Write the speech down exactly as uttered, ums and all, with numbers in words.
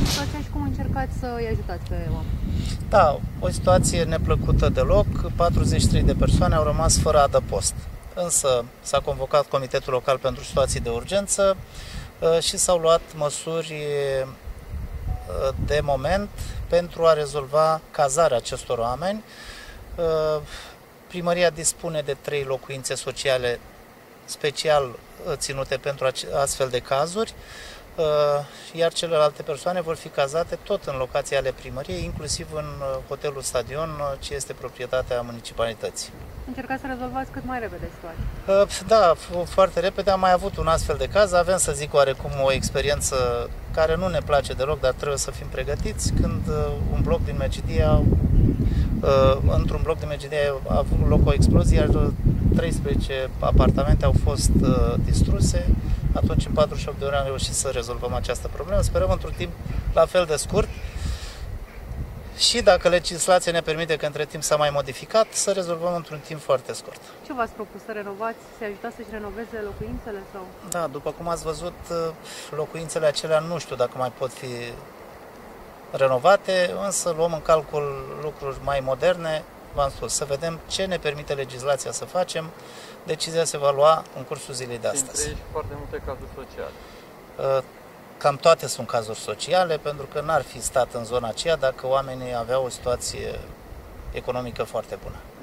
situația și cum încercați să îi ajutați pe oameni? Da, o situație neplăcută deloc. patruzeci și trei de persoane au rămas fără adăpost. Însă s-a convocat Comitetul Local pentru Situații de Urgență și s-au luat măsuri de moment pentru a rezolva cazarea acestor oameni. Primăria dispune de trei locuințe sociale special ținute pentru astfel de cazuri, iar celelalte persoane vor fi cazate tot în locații ale primăriei, inclusiv în hotelul Stadion, ce este proprietatea municipalității. Încercați să rezolvați cât mai repede situația. Da, foarte repede. Am mai avut un astfel de caz. Avem, să zic, oarecum o experiență care nu ne place deloc, dar trebuie să fim pregătiți. Când un bloc din Medgidia, într-un bloc din Medgidia a avut loc o explozie, iar treisprezece apartamente au fost distruse. Atunci, în patruzeci și opt de ore, am reușit să rezolvăm această problemă. Sperăm într-un timp la fel de scurt și, dacă legislația ne permite, că între timp s-a mai modificat, să rezolvăm într-un timp foarte scurt. Ce v-ați propus? Să renovați, să ajutați să-și renoveze locuințele? Sau? Da, după cum ați văzut, locuințele acelea nu știu dacă mai pot fi renovate, însă luăm în calcul lucruri mai moderne. V-am spus, să vedem ce ne permite legislația să facem. Decizia se va lua în cursul zilei de astăzi. Dintre ei foarte multe cazuri sociale. Cam toate sunt cazuri sociale, pentru că n-ar fi stat în zona aceea dacă oamenii aveau o situație economică foarte bună.